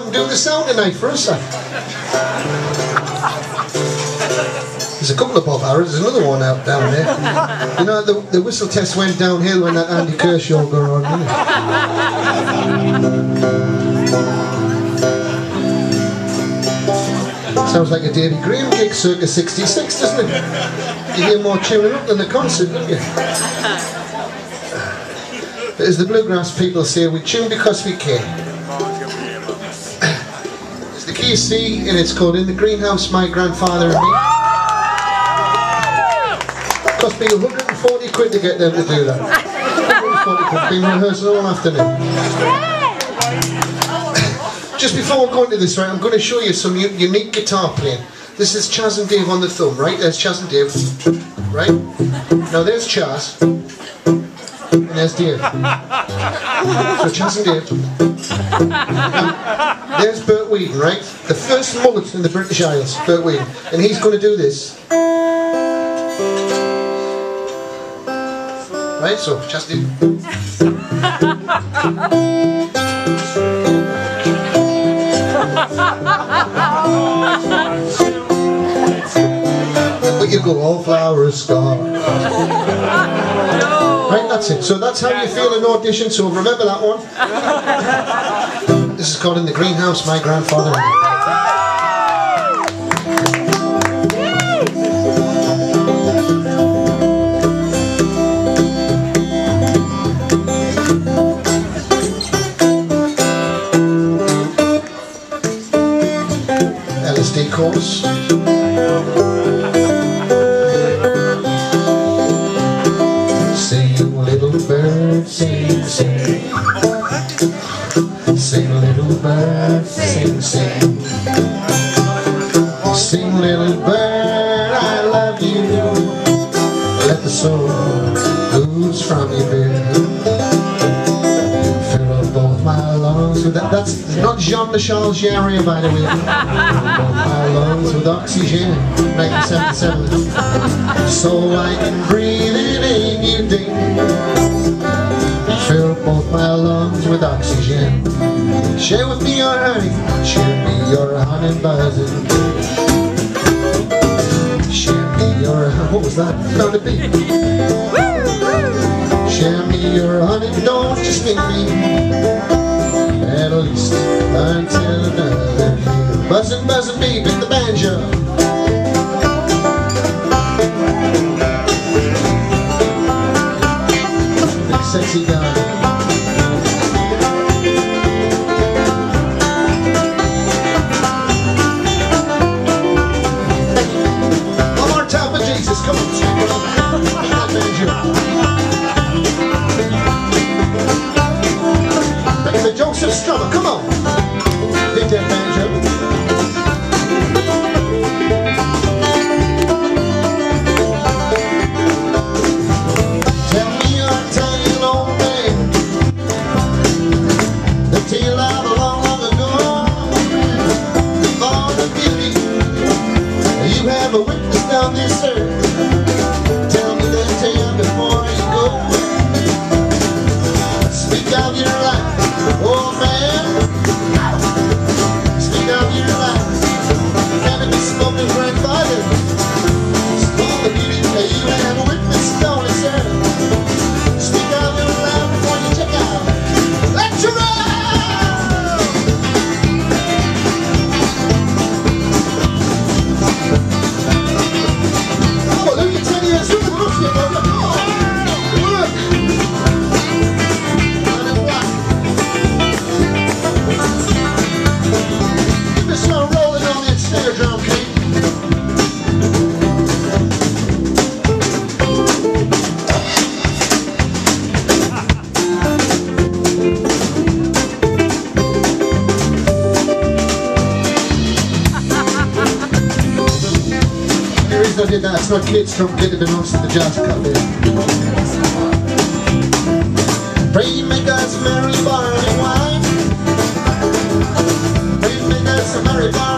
and do the sound tonight for us. There's a couple of Bob Harrods, there's another one out down there. You know, the whistle test went downhill when that Andy Kershaw got on, didn't it? Sounds like a Davy Graham gig circa 66, doesn't it? You hear more tuning up than the concert, don't you? But as the bluegrass people say, we tune because we care. It's the key C, and it's called In the Greenhouse, My Grandfather and Me. It cost me 140 quid to get them to do that. 140 quid, been rehearsing all afternoon. Just before we go into this, right, I'm going to show you some unique guitar playing. This is Chaz and Dave on the thumb, right? There's Chaz and Dave, right? Now there's Chaz, and there's Dave. So Chaz and Dave. Now, there's Bert Whedon, right? The first mullet in the British Isles, Bert Whedon. And he's going to do this. Right, so Chaz and Dave. But you go, all flowers scar. Right, that's it. So that's how you feel in audition, so remember that one. This is called In the Greenhouse, My Grandfather. LSD chorus. Sing, little bird, sing, sing. Sing, little bird, sing, sing. Sing, little bird, I love you. Let the soul ooze from your beard. Fill up both my lungs with that. That's not Jean-Michel Jarre, by the way. Fill up both my lungs with oxygen. 1977. So I can breathe it in you, ding. Fill both my lungs with oxygen. Share with me your honey, share me your honey buzzing. Share me your honey, what was that? Found a beat. Share me your honey, don't just make me. At least until another year. Buzzing, buzzing, beep in the banjo. Big sexy guy. Come on, Big the Joseph Strummer, come on. Dig that banjo. Tell me your tiny old man, the tale out long, long ago. For the beauty you have a witness down this earth. Before you go, speak of your life, oh man. Speak of your life. Can it be spoken, grandfather? Speak the beauty that you have witnessed on this earth. Speak of your life before you check out. Let's roll! Hallelujah, 10 years, who can look at you? I did that, it's not kids from Kid that belongs to the Jazz Cafe. Pray make us merry barley wine. Pray make us a merry barley